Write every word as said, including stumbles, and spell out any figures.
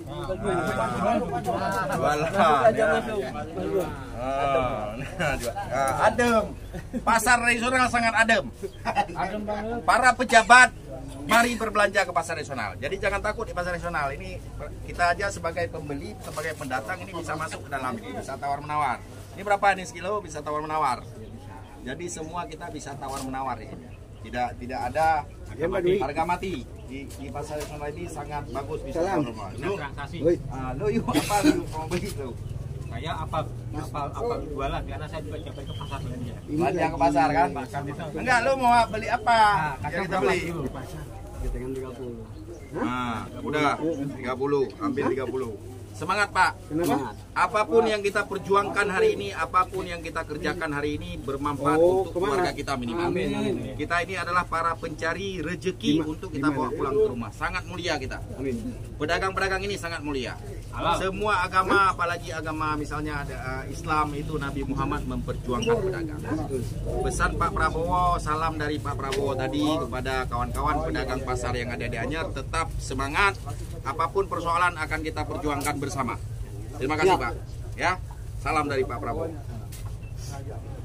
Adem. Pasar tradisional sangat adem. Para pejabat mari berbelanja ke pasar tradisional. Jadi jangan takut di pasar tradisional. Ini kita aja sebagai pembeli, sebagai pendatang ini bisa masuk ke dalam ini, bisa tawar menawar. Ini berapa nih sekilo, bisa tawar menawar. Jadi semua kita bisa tawar menawar ya. Tidak tidak ada harga mati. Harga mati. Di, di pasar tradisional ini sangat bagus, bisa tawar menawar. Lu, uh, lu yuk apa lu mau beli tuh? Saya apa apa apa jualan karena saya juga coba ke pasar belanja. Belanja ke pasar kan? Enggak, lu mau beli apa? Nah, yang kita beli. tiga puluh. Nah, udah tiga puluh, ambil tiga puluh. Semangat Pak. Kenapa? Apapun yang kita perjuangkan hari ini, apapun yang kita kerjakan hari ini bermanfaat oh, untuk keluarga kita minimal. Amin. Kita ini adalah para pencari rezeki untuk kita bawa pulang ke rumah. Sangat mulia kita. Pedagang-pedagang ini sangat mulia. Alam. Semua agama, apalagi agama misalnya ada uh, Islam itu Nabi Muhammad memperjuangkan pedagang. Pesan Pak Prabowo, salam dari Pak Prabowo tadi kepada kawan-kawan pedagang pasar yang ada di Anyer, tetap semangat. Apapun persoalan akan kita perjuangkan bersama. Terima kasih Pak. Ya, salam dari Pak Prabowo.